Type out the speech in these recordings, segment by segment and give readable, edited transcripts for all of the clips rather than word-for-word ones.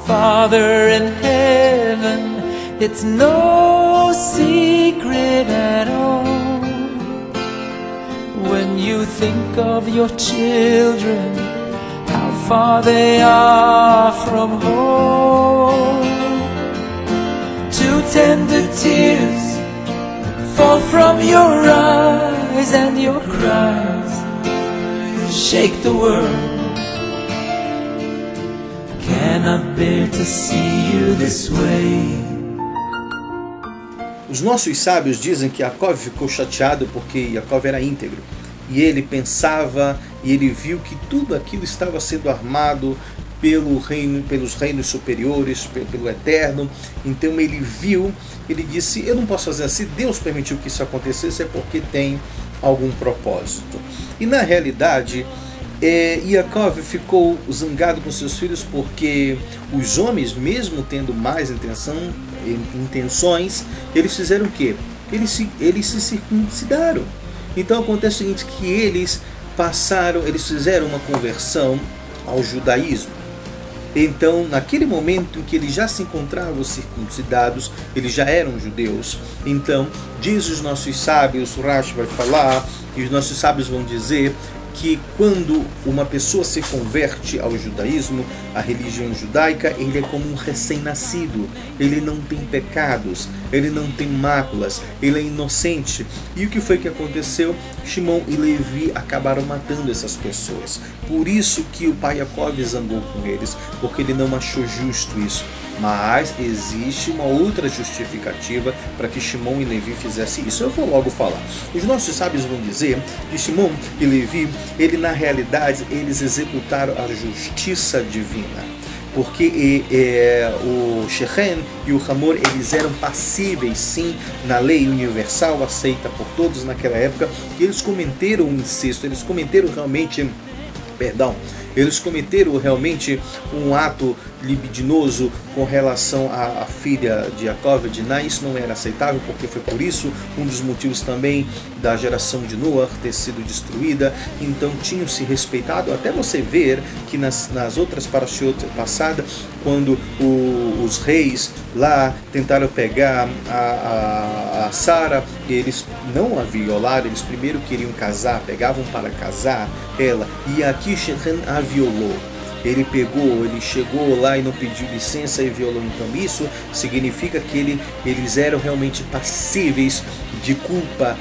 Father in heaven, it's no secret at all. When you think of your children, how far they are from home. Two tender tears fall from your eyes, and your cries shake the world. Cannot bear to see you this way. Os nossos sábios dizem que Jacó ficou chateado porque Jacó era íntegro. E ele pensava e ele viu que tudo aquilo estava sendo armado pelos reinos superiores, pelo Eterno. Então ele viu, ele disse, eu não posso fazer assim, Deus permitiu que isso acontecesse, é porque tem algum propósito. E na realidade, Jacó ficou zangado com seus filhos porque os homens, mesmo tendo mais intenções, eles fizeram o quê? Eles se circuncidaram. Então acontece o seguinte, que eles fizeram uma conversão ao judaísmo. Então, naquele momento em que eles já se encontravam circuncidados, eles já eram judeus. Então, diz os nossos sábios, o Rashi vai falar, e os nossos sábios vão dizer que quando uma pessoa se converte ao judaísmo, à religião judaica, ele é como um recém-nascido. Ele não tem pecados, ele não tem máculas, ele é inocente. E o que foi que aconteceu? Shimon e Levi acabaram matando essas pessoas. Por isso que o pai Jacó zangou com eles, porque ele não achou justo isso. Mas existe uma outra justificativa para que Shimon e Levi fizessem isso. Eu vou logo falar. Os nossos sábios vão dizer que Shimon e Levi, na realidade, eles executaram a justiça divina. Porque o Shechem e o Hamor, eles eram passíveis, sim, na lei universal, aceita por todos naquela época, que eles cometeram um incesto, eles cometeram realmente um ato libidinoso com relação à filha de Jacó, Diná. Isso não era aceitável, porque foi por isso um dos motivos também da geração de Noah ter sido destruída. Então tinham se respeitado, até você ver que nas outras parashiot passadas, quando os reis lá tentaram pegar a Sara, eles não a violaram, eles primeiro queriam casar, pegavam para casar ela, e aqui Shechem a violou. Ele chegou lá e não pediu licença e violou. Então isso significa que eles eram realmente passíveis de culpa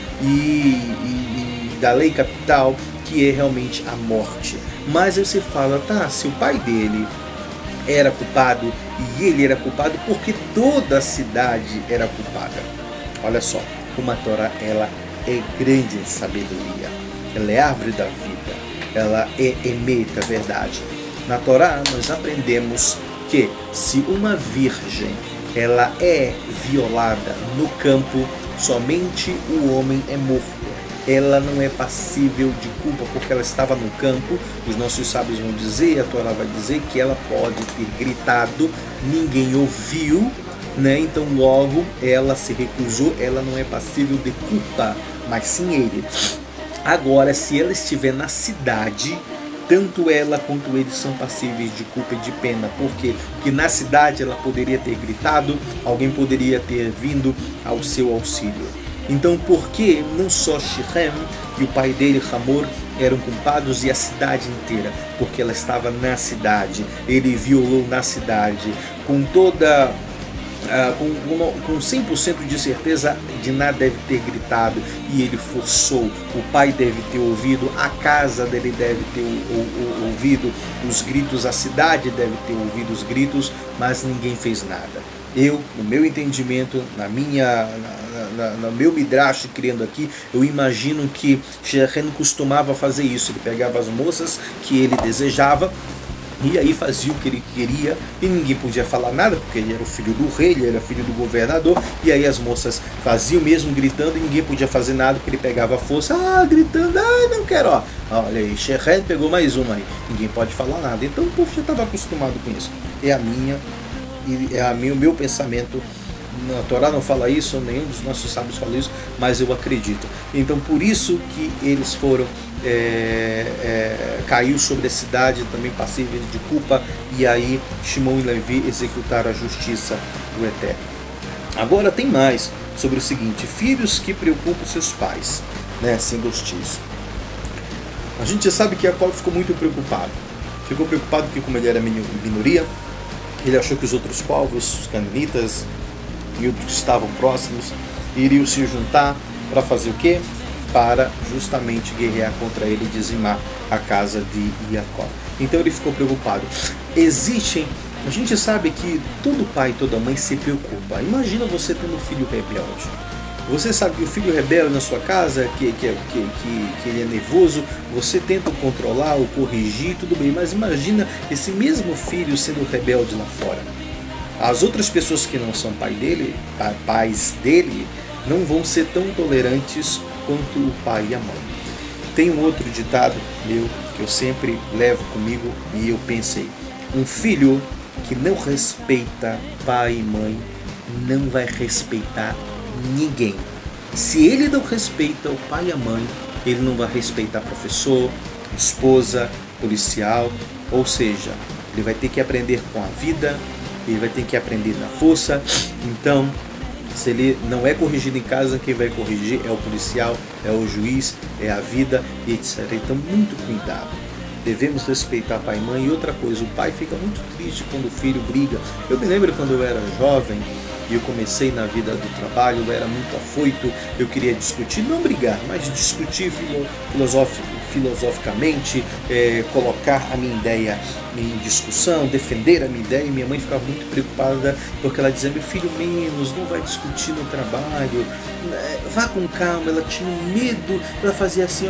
e da lei capital, que é realmente a morte. Mas aí você fala, tá, se o pai dele era culpado e ele era culpado, porque toda a cidade era culpada. Olha só, como a Torá, ela é grande em sabedoria, ela é árvore da vida, ela é emeta, verdade. Na Torá nós aprendemos que se uma virgem ela é violada no campo, somente o homem é morto. Ela não é passível de culpa porque ela estava no campo. Os nossos sábios vão dizer, a Torá vai dizer que ela pode ter gritado, ninguém ouviu, né? Então logo ela se recusou, ela não é passível de culpa, mas sim ele. Agora, se ela estiver na cidade, tanto ela quanto eles são passíveis de culpa e de pena. Por quê? Porque na cidade ela poderia ter gritado, alguém poderia ter vindo ao seu auxílio. Então por que não só Shechem e o pai dele, Hamor, eram culpados e a cidade inteira? Porque ela estava na cidade, ele violou na cidade, com toda... com 100% de certeza, Diná deve ter gritado e ele forçou, o pai deve ter ouvido, a casa dele deve ter ouvido os gritos, a cidade deve ter ouvido os gritos, mas ninguém fez nada. Eu, no meu entendimento, no meu midrash criando aqui, eu imagino que Shechem costumava fazer isso. Ele pegava as moças que ele desejava e aí fazia o que ele queria e ninguém podia falar nada, porque ele era o filho do rei, ele era filho do governador, e aí as moças faziam mesmo gritando e ninguém podia fazer nada, porque ele pegava a força, gritando, não quero, olha aí, Shechem pegou mais uma aí, ninguém pode falar nada. Então o povo já estava acostumado com isso. É o meu pensamento A Torá não fala isso, nenhum dos nossos sábios fala isso, mas eu acredito. Então por isso que eles foram, caiu sobre a cidade também passíveis de culpa, e aí Shimon e Levi executaram a justiça do Eterno. Agora tem mais sobre o seguinte: filhos que preocupam seus pais, né, sendo hostis. A gente sabe que Jacó ficou muito preocupado. Ficou preocupado porque, como ele era minoria, ele achou que os outros povos, os canaanitas e outros que estavam próximos, iriam se juntar para fazer o quê? Para justamente guerrear contra ele e dizimar a casa de Jacó. Então ele ficou preocupado. A gente sabe que todo pai e toda mãe se preocupa. Imagina você tendo um filho rebelde. Você sabe que o filho rebelde na sua casa, que ele é nervoso, você tenta controlar ou corrigir, tudo bem, mas imagina esse mesmo filho sendo rebelde lá fora. As outras pessoas que não são pais dele, não vão ser tão tolerantes quanto o pai e a mãe. Tem um outro ditado meu que eu sempre levo comigo e eu pensei: um filho que não respeita pai e mãe não vai respeitar ninguém. Se ele não respeita o pai e a mãe, ele não vai respeitar professor, esposa, policial, ou seja, ele vai ter que aprender com a vida, ele vai ter que aprender na força. Então, se ele não é corrigido em casa, quem vai corrigir é o policial, é o juiz, é a vida, etc. Então, muito cuidado. Devemos respeitar pai e mãe. E outra coisa, o pai fica muito triste quando o filho briga. Eu me lembro quando eu era jovem e eu comecei na vida do trabalho, eu era muito afoito, eu queria discutir, não brigar, mas discutir filosoficamente, colocar a minha ideia em discussão, defender a minha ideia. E minha mãe ficava muito preocupada porque ela dizia: meu filho, menos, não vai discutir no trabalho, vá com calma. Ela tinha medo, ela fazia assim: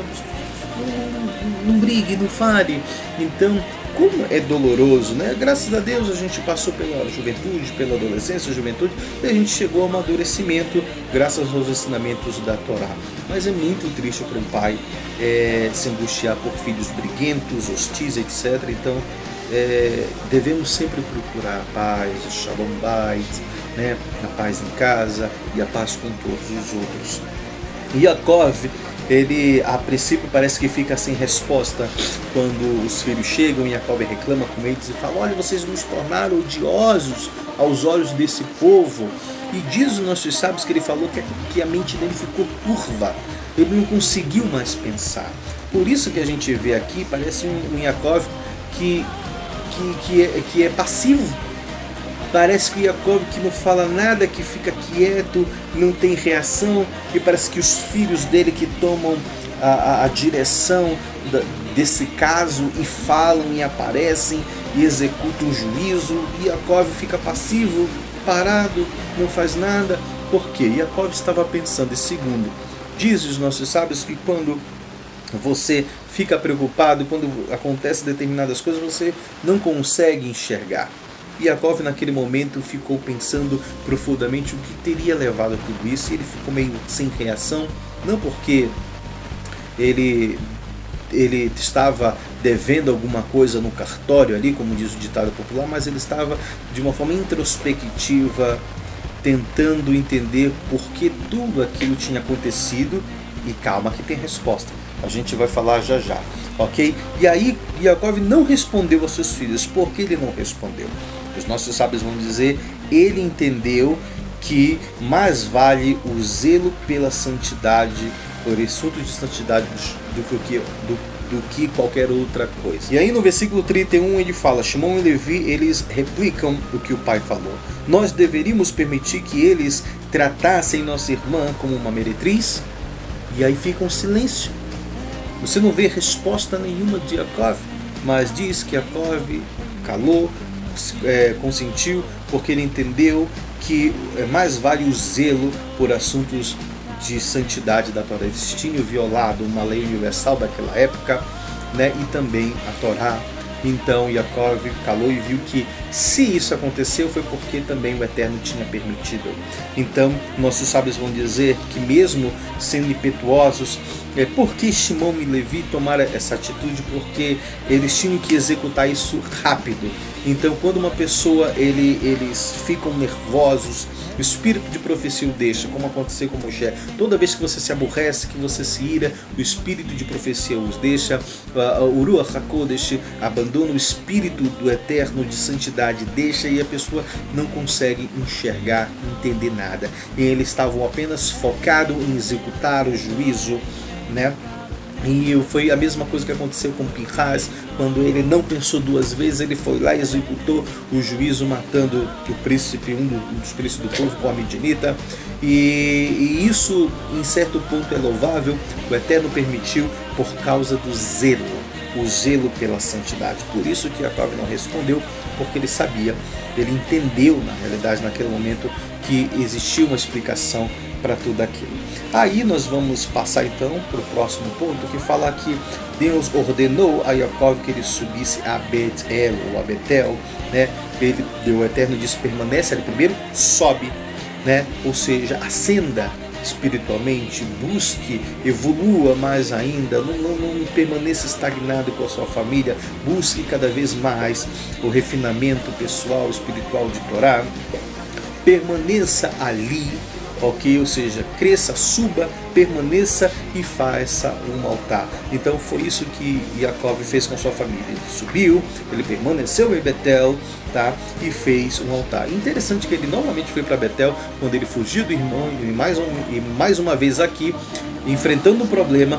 não brigue, não fale. Então, como é doloroso, né? Graças a Deus a gente passou pela juventude, pela adolescência, juventude, e a gente chegou ao amadurecimento graças aos ensinamentos da Torá. Mas é muito triste para um pai se angustiar por filhos briguentos, hostis, etc. Então, devemos sempre procurar a paz, o Shalom Bait, né? A paz em casa e a paz com todos os outros. Yaakov, ele a princípio parece que fica sem resposta quando os filhos chegam, e Jacob reclama com eles e fala: olha, vocês nos tornaram odiosos aos olhos desse povo. E diz os nossos sábios que ele falou que a mente dele ficou turva, ele não conseguiu mais pensar. Por isso que a gente vê aqui, parece um Jacob que é passivo. Parece que Jacob que não fala nada, que fica quieto, não tem reação, e parece que os filhos dele que tomam a direção desse caso e falam e aparecem e executam o juízo, e Jacob fica passivo, parado, não faz nada. Por quê? Jacob estava pensando. E segundo, diz os nossos sábios que quando você fica preocupado, quando acontecem determinadas coisas, você não consegue enxergar. E Jacob naquele momento ficou pensando profundamente o que teria levado a tudo isso, e ele ficou meio sem reação, não porque ele estava devendo alguma coisa no cartório ali, como diz o ditado popular, mas ele estava de uma forma introspectiva, tentando entender por que tudo aquilo tinha acontecido. E calma que tem resposta, a gente vai falar já já, ok? E aí Jacob não respondeu aos seus filhos. Por que ele não respondeu? Os nossos sábios vão dizer: ele entendeu que mais vale o zelo pela santidade, por assunto de santidade, do que qualquer outra coisa. E aí no versículo 31 ele fala: Shimon e Levi, eles replicam o que o pai falou. Nós deveríamos permitir que eles tratassem nossa irmã como uma meretriz? E aí fica um silêncio. Você não vê resposta nenhuma de Jacob, mas diz que Jacob calou, consentiu, porque ele entendeu que mais vale o zelo por assuntos de santidade da Torá. Eles tinham violado uma lei universal daquela época, né? E também a Torá. Então Jacob calou e viu que se isso aconteceu foi porque também o Eterno tinha permitido. Então nossos sábios vão dizer que mesmo sendo impetuosos, Por que Shimon e Levi tomaram essa atitude? Porque eles tinham que executar isso rápido. Então, quando uma pessoa, eles ficam nervosos, o espírito de profecia o deixa, como aconteceu com Moshe. Toda vez que você se aborrece, que você se ira, o espírito de profecia os deixa. O Ruach HaKodesh abandona o espírito do eterno de santidade, deixa, e a pessoa não consegue enxergar, entender nada. E eles estavam apenas focados em executar o juízo, né? E foi a mesma coisa que aconteceu com Pinhas, quando ele não pensou duas vezes, ele foi lá e executou o juízo, matando o príncipe, um dos príncipes do povo, com a Midianita. E isso, em certo ponto, é louvável. O Eterno permitiu por causa do zelo, o zelo pela santidade. Por isso que Jacob não respondeu, porque ele sabia, ele entendeu, na realidade, naquele momento, que existia uma explicação para tudo aquilo. Aí nós vamos passar então para o próximo ponto, que fala que Deus ordenou a Jacob que ele subisse a Bet-El, ou a Betel, né? O Eterno disse: permanece ali primeiro, sobe, né? Ou seja, ascenda espiritualmente, busque, evolua mais ainda, não permaneça estagnado com a sua família, busque cada vez mais o refinamento pessoal, espiritual de Torá, permaneça ali, ok? Ou seja, cresça, suba, permaneça e faça um altar. Então foi isso que Jacob fez com a sua família. Ele subiu, ele permaneceu em Betel, tá? E fez um altar. Interessante que ele novamente foi para Betel quando ele fugiu do irmão, e mais uma vez aqui, enfrentando um problema,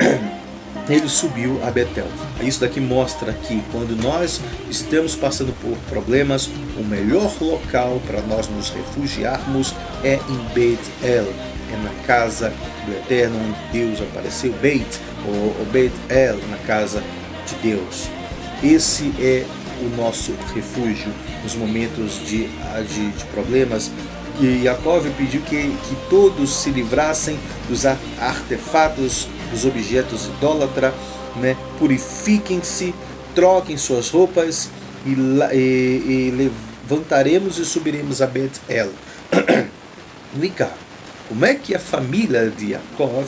ele subiu a Betel. Isso daqui mostra que quando nós estamos passando por problemas, o melhor local para nós nos refugiarmos é em Bet-El, é na casa do Eterno, onde Deus apareceu, ou Bet-El, na casa de Deus. Esse é o nosso refúgio nos momentos de problemas. E Jacob pediu que todos se livrassem dos artefatos, dos objetos idólatras, né? Purifiquem-se, troquem suas roupas e levantaremos e subiremos a Bet-El. Vem cá, como é que a família de Jacob,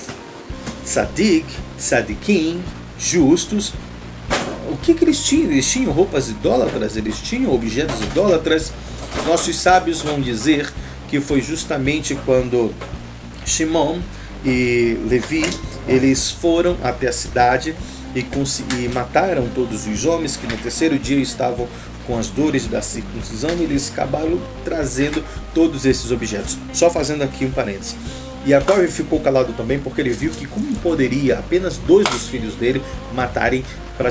tzadikim, justos, o que eles tinham? Eles tinham roupas idólatras? Eles tinham objetos idólatras? Nossos sábios vão dizer que foi justamente quando Shimon e Levi, eles foram até a cidade e mataram todos os homens que no terceiro dia estavam com as dores da circuncisão, e eles acabaram trazendo todos esses objetos. Só fazendo aqui um parênteses. E Jacob ficou calado também porque ele viu que como poderia apenas 2 dos filhos dele matarem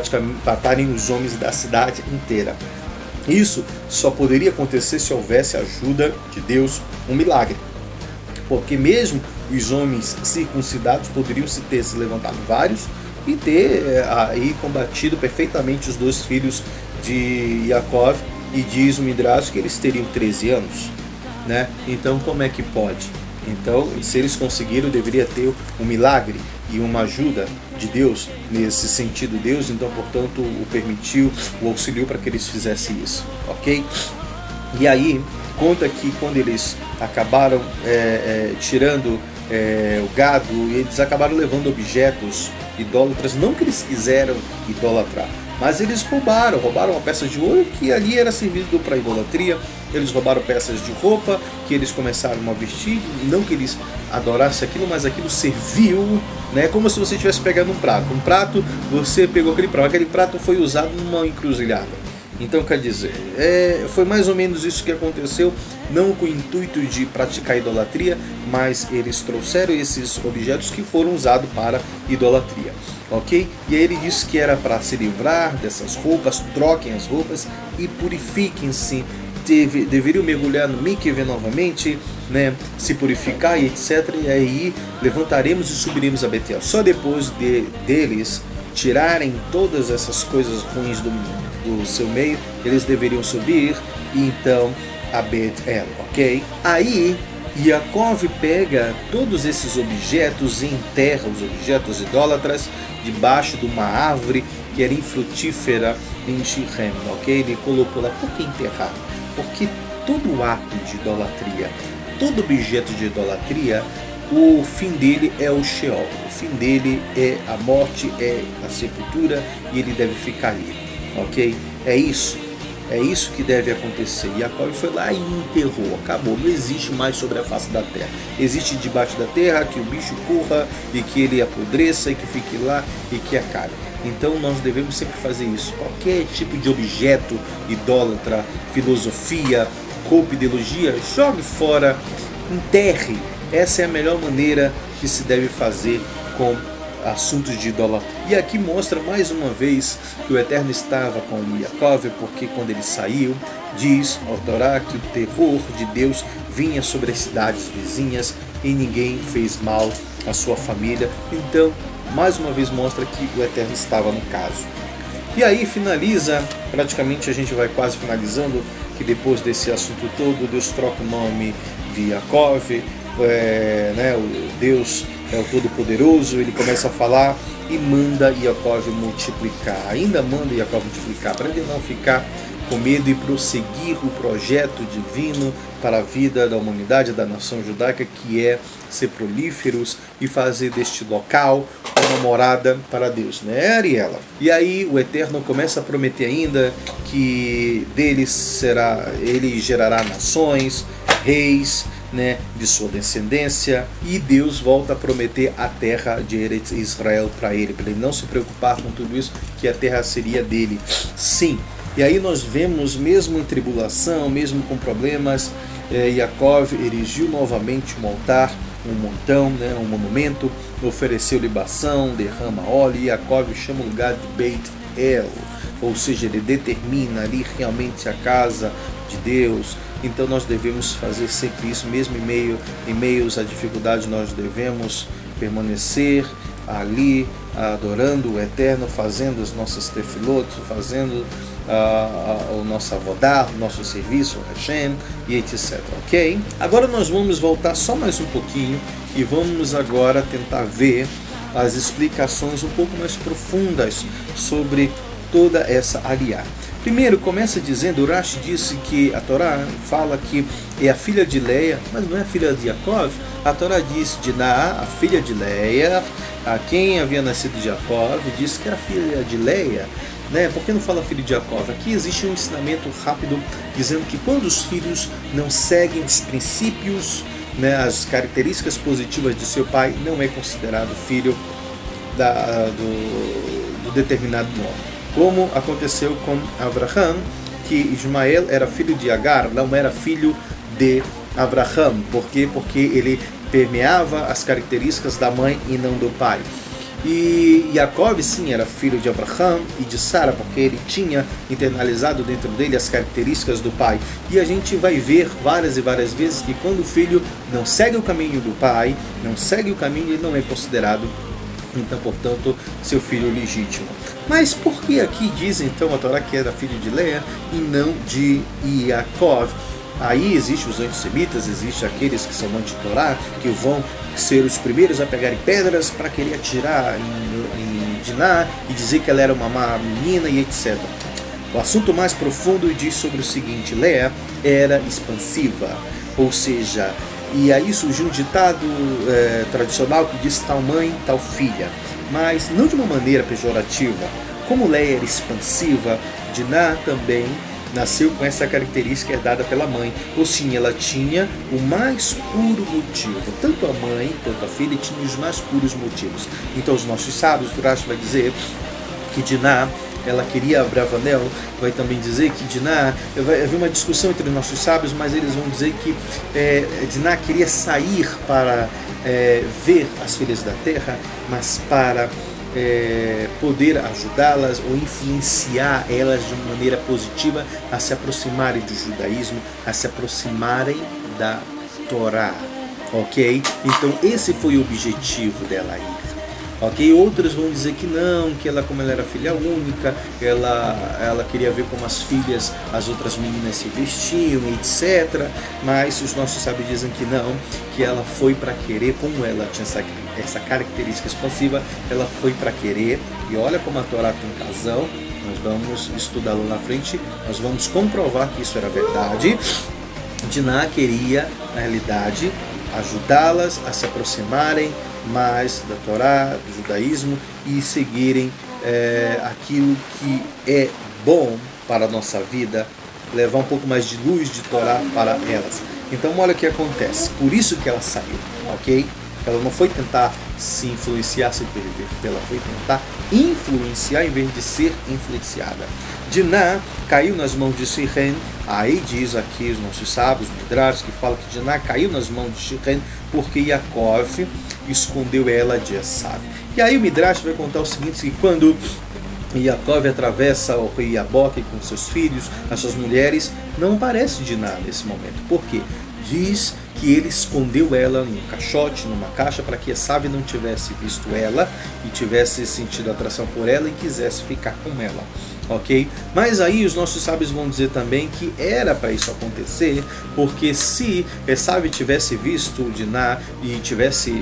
os homens da cidade inteira. Isso só poderia acontecer se houvesse a ajuda de Deus, um milagre. Porque mesmo os homens circuncidados poderiam ter se levantado vários e ter aí combatido perfeitamente os 2 filhos de Jacob, e diz o Midrash que eles teriam 13 anos, né? Então como é que pode? Então, se eles conseguiram, deveria ter um milagre e uma ajuda de Deus nesse sentido. Deus, então, portanto, o permitiu, o auxiliou para que eles fizessem isso, ok? E aí, conta que quando eles acabaram tirando o gado, eles acabaram levando objetos idólatras, não que eles quiseram idolatrar, mas eles roubaram uma peça de ouro que ali era servido para idolatria. Eles roubaram peças de roupa que eles começaram a vestir, não que eles adorassem aquilo, mas aquilo serviu, né? Como se você estivesse pegando um prato, você pegou aquele prato foi usado numa encruzilhada. Então, quer dizer, foi mais ou menos isso que aconteceu, não com o intuito de praticar idolatria, mas eles trouxeram esses objetos que foram usados para idolatria, ok? E aí ele disse que era para se livrar dessas roupas, troquem as roupas e purifiquem-se, deveriam mergulhar no mikve novamente, né? Se purificar e etc. E aí levantaremos e subiremos a Betel. Só depois deles tirarem todas essas coisas ruins do seu meio, eles deveriam subir e então a Bet-El, ok? Aí Jacob pega todos esses objetos e enterra os objetos idólatras debaixo de uma árvore que era infrutífera em Shichem, ok? Ele colocou lá. Por que enterrar? Porque todo ato de idolatria, todo objeto de idolatria o fim dele é o Sheol, o fim dele é a morte, é a sepultura, e ele deve ficar ali, ok? É isso que deve acontecer. Jacó foi lá e enterrou, acabou, não existe mais sobre a face da terra. Existe debaixo da terra que o bicho corra e que ele apodreça e que fique lá e que acabe. Então nós devemos sempre fazer isso. Qualquer tipo de objeto idólatra, filosofia, roupa, ideologia, jogue fora, enterre. Essa é a melhor maneira que se deve fazer com assuntos de idolatria. E aqui mostra mais uma vez que o Eterno estava com Jacó, porque quando ele saiu, diz ao Torá que o terror de Deus vinha sobre as cidades vizinhas e ninguém fez mal à sua família. Então, mais uma vez mostra que o Eterno estava no caso. E aí finaliza, praticamente a gente vai quase finalizando, que depois desse assunto todo, Deus troca o nome de Jacó, o Deus é o Todo-Poderoso, ele começa a falar e manda Jacó multiplicar. Ainda manda Jacó multiplicar, para ele não ficar com medo e prosseguir o projeto divino para a vida da humanidade, da nação judaica, que é ser prolíferos e fazer deste local uma morada para Deus, né, Ariela? E aí o Eterno começa a prometer ainda que ele gerará nações, reis, né, de sua descendência, e Deus volta a prometer a terra de Eretz Israel para ele não se preocupar com tudo isso, que a terra seria dele. Sim. E aí nós vemos, mesmo em tribulação, mesmo com problemas, Jacó erigiu novamente um altar, um montão, né, um monumento, ofereceu libação, derrama óleo, e Jacó chama o lugar de Beit El, ou seja, ele determina ali realmente a casa de Deus. Então nós devemos fazer sempre isso, mesmo em meio à dificuldade, nós devemos permanecer ali, adorando o Eterno, fazendo as nossas tefilot, fazendo o nosso avodá, o nosso serviço, o Hashem, e etc. Ok? Agora nós vamos voltar só mais um pouquinho e vamos agora tentar ver as explicações um pouco mais profundas sobre toda essa aliá. Primeiro, começa dizendo, Urashi disse que a Torá fala que é a filha de Leia, mas não é a filha de Jacó. A Torá diz de Naá, a filha de Leia, a quem havia nascido de Jacó, disse que era filha de Leia, né? Por que não fala filho de Jacó? Aqui existe um ensinamento rápido dizendo que quando os filhos não seguem os princípios, né, as características positivas de seu pai, não é considerado filho do determinado nome. Como aconteceu com Abraham, que Ismael era filho de Agar, não era filho de Abraham. Por quê? Porque ele permeava as características da mãe e não do pai. E Jacó, sim, era filho de Abraham e de Sara, porque ele tinha internalizado dentro dele as características do pai. E a gente vai ver várias e várias vezes que quando o filho não segue o caminho do pai, não segue o caminho, ele não é considerado, então, portanto, seu filho legítimo. Mas por que aqui diz então a Torá que era filho de Leia e não de Jacó? Aí existem os antissemitas, existem aqueles que são anti-Torá, que vão ser os primeiros a pegarem pedras para querer atirar em Diná e dizer que ela era uma má menina e etc. O assunto mais profundo diz sobre o seguinte: Leia era expansiva, ou seja, e aí surgiu um ditado tradicional que diz tal mãe, tal filha, mas não de uma maneira pejorativa. Como Leia era expansiva, Diná também nasceu com essa característica herdada pela mãe, ou sim, ela tinha o mais puro motivo. Tanto a mãe quanto a filha tinham os mais puros motivos. Então os nossos sábios, Urashi vai dizer que Diná, ela queria Abravanel, vai também dizer que Diná, vai haver uma discussão entre os nossos sábios, mas eles vão dizer que Diná queria sair para ver as filhas da terra, mas para poder ajudá-las ou influenciar elas de uma maneira positiva a se aproximarem do judaísmo, a se aproximarem da Torá, ok? Então esse foi o objetivo dela ir. Ok, outros vão dizer que não, que ela, como ela era filha única, ela queria ver como as filhas, as outras meninas se vestiam, etc. Mas os nossos sábios dizem que não, que ela foi para querer, como ela tinha essa característica expansiva, ela foi para querer. E olha como a Torá tem razão, nós vamos estudá-lo na frente, nós vamos comprovar que isso era verdade. Diná queria, na realidade, ajudá-las a se aproximarem mais da Torá, do judaísmo e seguirem aquilo que é bom para a nossa vida, levar um pouco mais de luz de Torá para elas. Então olha o que acontece, por isso que ela saiu, ok? Ela não foi tentar se influenciar, se perder, ela foi tentar influenciar em vez de ser influenciada. Diná caiu nas mãos de Sichem. Aí diz aqui os nossos sábios, Midrash, que fala que Diná caiu nas mãos de Sichem porque Yaakov escondeu ela de Esav. E aí o Midrash vai contar o seguinte, que quando Yaakov atravessa o rio Yaboque com seus filhos, as suas mulheres, não aparece Diná nesse momento. Por quê? Diz que ele escondeu ela num caixote, numa caixa, para que Esav não tivesse visto ela e tivesse sentido atração por ela e quisesse ficar com ela, ok? Mas aí os nossos sábios vão dizer também que era para isso acontecer, porque se Esav tivesse visto Diná e tivesse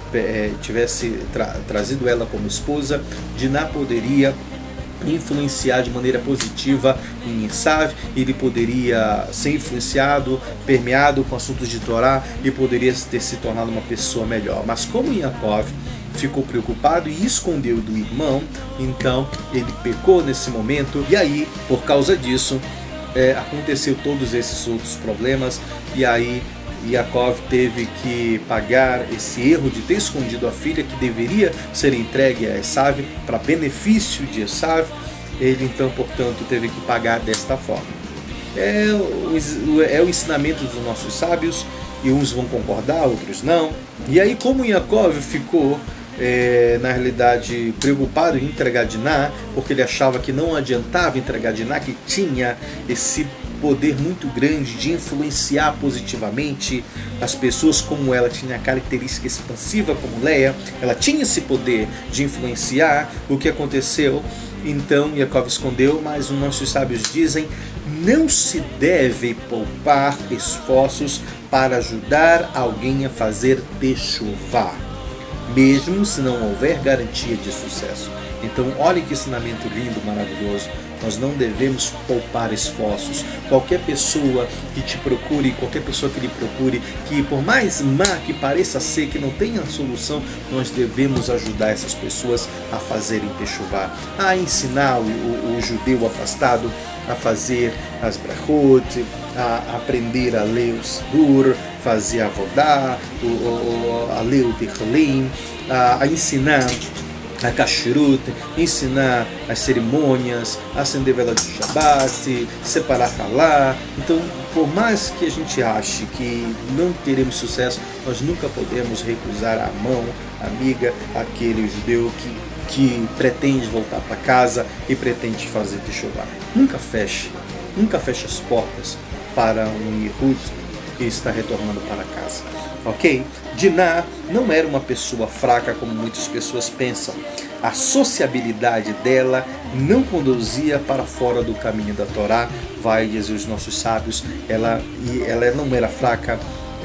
trazido ela como esposa, Diná poderia influenciar de maneira positiva em Esav, ele poderia ser influenciado, permeado com assuntos de Torá e poderia ter se tornado uma pessoa melhor. Mas como Yaakov ficou preocupado e escondeu do irmão, então ele pecou nesse momento, e aí, por causa disso, aconteceu todos esses outros problemas, e aí Yaakov teve que pagar esse erro de ter escondido a filha que deveria ser entregue a Esav para benefício de Esav. Ele então, portanto, teve que pagar desta forma. É o ensinamento dos nossos sábios, e uns vão concordar, outros não. E aí, como Yaakov ficou na realidade preocupado em entregar Diná, porque ele achava que não adiantava entregar Diná, que tinha esse poder muito grande de influenciar positivamente as pessoas, como ela tinha a característica expansiva como Leia, ela tinha esse poder de influenciar. O que aconteceu? Então Yaakov escondeu, mas os nossos sábios dizem: não se deve poupar esforços para ajudar alguém a fazer techuvá, mesmo se não houver garantia de sucesso. Então olha que ensinamento lindo, maravilhoso. Nós não devemos poupar esforços. Qualquer pessoa que te procure, qualquer pessoa que lhe procure, que por mais má que pareça ser, que não tenha solução, nós devemos ajudar essas pessoas a fazerem techuvá, a ensinar o judeu afastado a fazer as brachot, a aprender a ler o Sidur, fazer a Avodá, a ler o Tehillim, a ensinar a kashrut, ensinar as cerimônias, acender vela de Shabbat, separar halá. Então, por mais que a gente ache que não teremos sucesso, nós nunca podemos recusar a mão amiga aquele judeu que pretende voltar para casa e pretende fazer techuvá. Nunca feche as portas para um Yehud que está retornando para casa. Ok? Diná não era uma pessoa fraca como muitas pessoas pensam. A sociabilidade dela não conduzia para fora do caminho da Torá. Vai dizer os nossos sábios, ela não era fraca.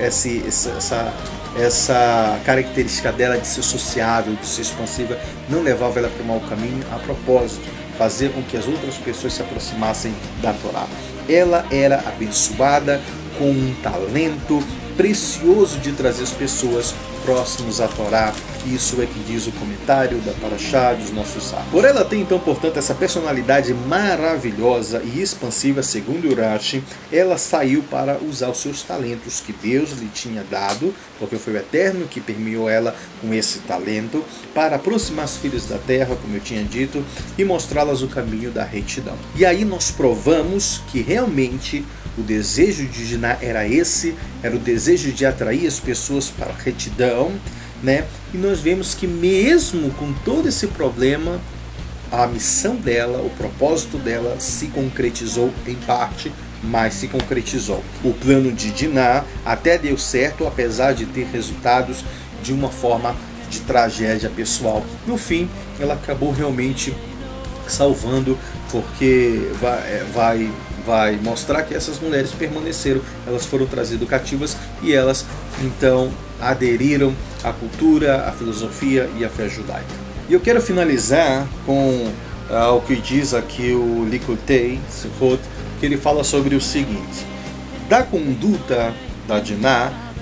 Essa característica dela de ser sociável, de ser expansiva, não levava ela para o mau caminho. A propósito, fazer com que as outras pessoas se aproximassem da Torá. Ela era abençoada com um talento precioso de trazer as pessoas próximos à Torá. Isso é que diz o comentário da Parashá dos nossos sábios. Por ela tem então, portanto, essa personalidade maravilhosa e expansiva, segundo Urashi, ela saiu para usar os seus talentos que Deus lhe tinha dado, porque foi o Eterno que permeou ela com esse talento, para aproximar as filhas da terra, como eu tinha dito, e mostrá-las o caminho da retidão. E aí nós provamos que realmente o desejo de Diná era esse, era o desejo de atrair as pessoas para a retidão, né? E nós vemos que mesmo com todo esse problema, a missão dela, o propósito dela se concretizou em parte, mas se concretizou. O plano de Diná até deu certo, apesar de ter resultados de uma forma de tragédia pessoal. No fim, ela acabou realmente salvando, porque vai mostrar que essas mulheres permaneceram, elas foram trazidas cativas e elas então aderiram à cultura, à filosofia e à fé judaica. E eu quero finalizar com o que diz aqui o Likutei Sifot, que ele fala sobre o seguinte: da conduta da Diná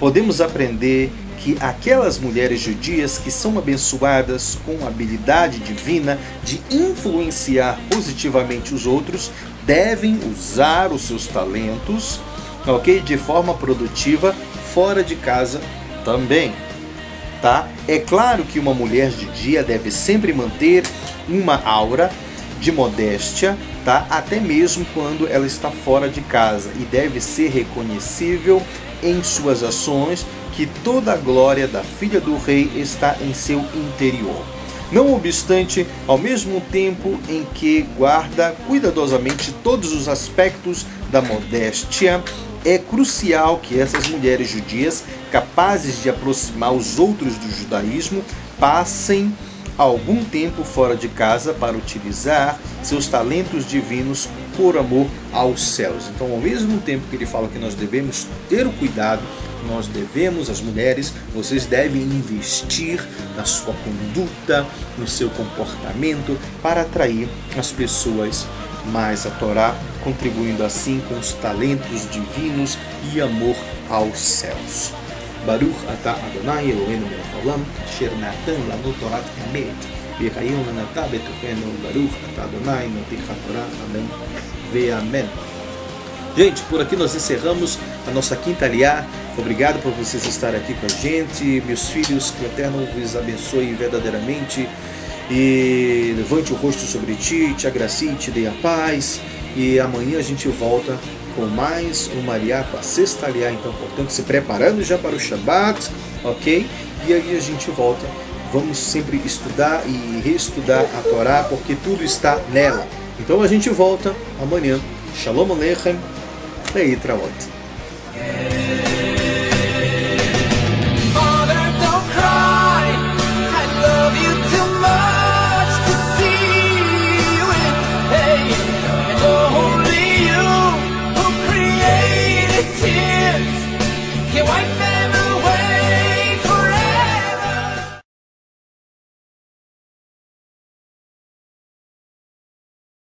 podemos aprender que aquelas mulheres judias que são abençoadas com a habilidade divina de influenciar positivamente os outros devem usar os seus talentos, ok, de forma produtiva fora de casa também. Tá? É claro que uma mulher judia deve sempre manter uma aura de modéstia, tá? Até mesmo quando ela está fora de casa, e deve ser reconhecível em suas ações que toda a glória da filha do rei está em seu interior. Não obstante, ao mesmo tempo em que guarda cuidadosamente todos os aspectos da modéstia, é crucial que essas mulheres judias, capazes de aproximar os outros do judaísmo, passem algum tempo fora de casa para utilizar seus talentos divinos por amor aos céus. Então, ao mesmo tempo que ele fala que nós devemos ter o cuidado, nós devemos, as mulheres, vocês devem investir na sua conduta, no seu comportamento, para atrair as pessoas mais à Torá, contribuindo assim com os talentos divinos e amor aos céus. Baruch atah Adonai Eloheinu melech haolam, asher natan lanu torat emet, v'chayim lanatah betokenu, Baruch atah Adonai notich haTorah, amém ve amém. Gente, por aqui nós encerramos a nossa quinta aliá. Obrigado por vocês estarem aqui com a gente. Meus filhos, que o Eterno vos abençoe verdadeiramente e levante o rosto sobre ti, te agracie e te dê a paz. E amanhã a gente volta com mais uma aliá, com a sexta aliá, então, portanto, se preparando já para o Shabat, ok? E aí a gente volta. Vamos sempre estudar e reestudar a Torá, porque tudo está nela. Então a gente volta amanhã. Shalom Aleichem. Leitraot.